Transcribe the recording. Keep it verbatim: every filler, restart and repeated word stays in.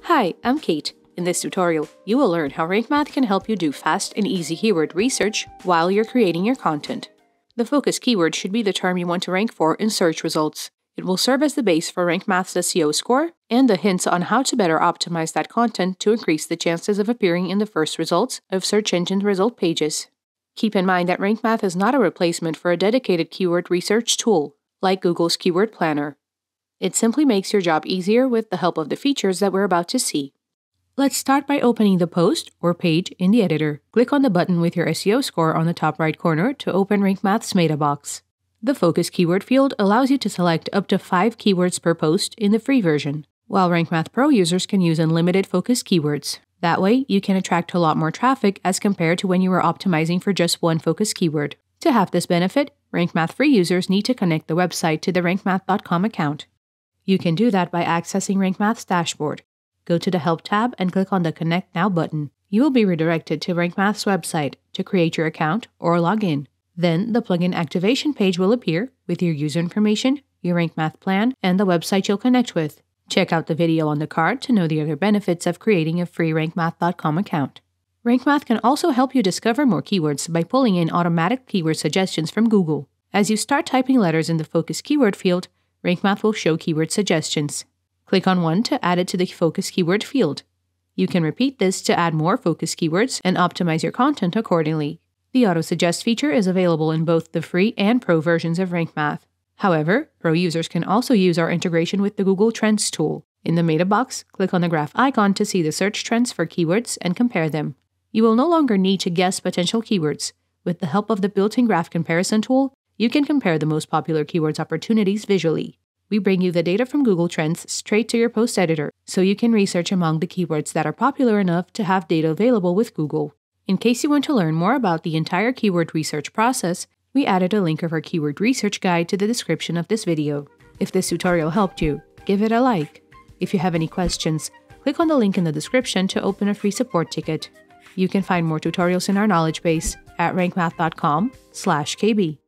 Hi, I'm Kate. In this tutorial, you will learn how Rank Math can help you do fast and easy keyword research while you're creating your content. The focus keyword should be the term you want to rank for in search results. It will serve as the base for Rank Math's S E O score and the hints on how to better optimize that content to increase the chances of appearing in the first results of search engine result pages. Keep in mind that Rank Math is not a replacement for a dedicated keyword research tool, like Google's Keyword Planner. It simply makes your job easier with the help of the features that we're about to see. Let's start by opening the post or page in the editor. Click on the button with your S E O score on the top right corner to open Rank Math's meta box. The focus keyword field allows you to select up to five keywords per post in the free version, while Rank Math Pro users can use unlimited focus keywords. That way, you can attract a lot more traffic as compared to when you were optimizing for just one focus keyword. To have this benefit, Rank Math free users need to connect the website to the rank math dot com account. You can do that by accessing Rank Math's dashboard. Go to the Help tab and click on the Connect Now button. You will be redirected to Rank Math's website to create your account or log in. Then, the plugin activation page will appear with your user information, your Rank Math plan, and the website you'll connect with. Check out the video on the card to know the other benefits of creating a free rank math dot com account. Rank Math can also help you discover more keywords by pulling in automatic keyword suggestions from Google. As you start typing letters in the focus keyword field, Rank Math will show keyword suggestions. Click on one to add it to the focus keyword field. You can repeat this to add more focus keywords and optimize your content accordingly. The auto-suggest feature is available in both the free and pro versions of Rank Math. However, pro users can also use our integration with the Google Trends tool. In the meta box, click on the graph icon to see the search trends for keywords and compare them. You will no longer need to guess potential keywords. With the help of the built-in graph comparison tool, you can compare the most popular keywords opportunities visually. We bring you the data from Google Trends straight to your post editor, so you can research among the keywords that are popular enough to have data available with Google. In case you want to learn more about the entire keyword research process, we added a link of our keyword research guide to the description of this video. If this tutorial helped you, give it a like. If you have any questions, click on the link in the description to open a free support ticket. You can find more tutorials in our knowledge base at rank math dot com slash K B.